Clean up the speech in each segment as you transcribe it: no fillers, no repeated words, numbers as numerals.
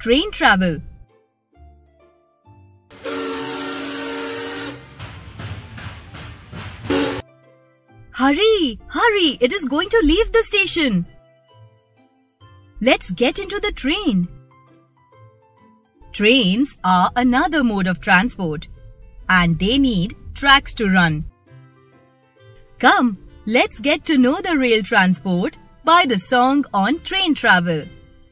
train travel. Hurry! Hurry! It is going to leave the station. Let's get into the train. Trains are another mode of transport, and they need tracks to run. Come, let's get to know the rail transport by the song on train travel.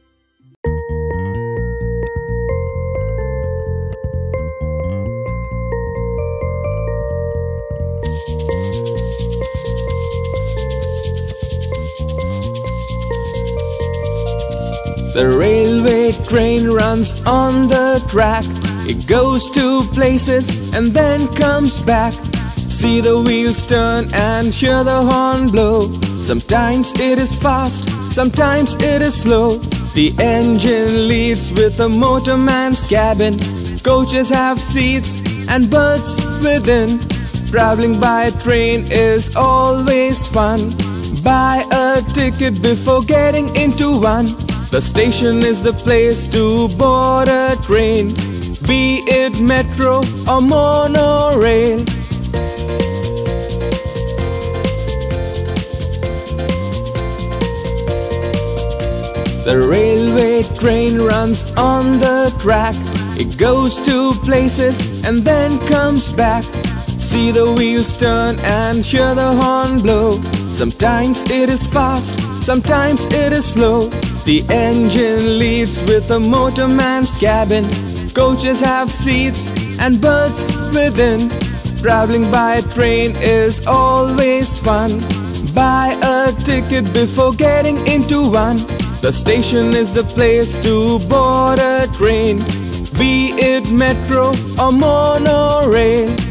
The railway train runs on the track. It goes to places and then comes back. See the wheels turn and hear the horn blow. Sometimes it is fast, sometimes it is slow. The engine leads with the motorman's cabin. Coaches have seats and berths within. Traveling by train is always fun. Buy a ticket before getting into one. The station is the place to board a train, be it metro or monorail. The railway train runs on the track. It goes to places and then comes back. See the wheels turn and hear the horn blow. Sometimes it is fast, sometimes it is slow. The engine leads with the motorman's cabin. Coaches have seats and berths within. Traveling by train is always fun. Buy a ticket before getting into one. The station is the place to board a train, be it metro or monorail.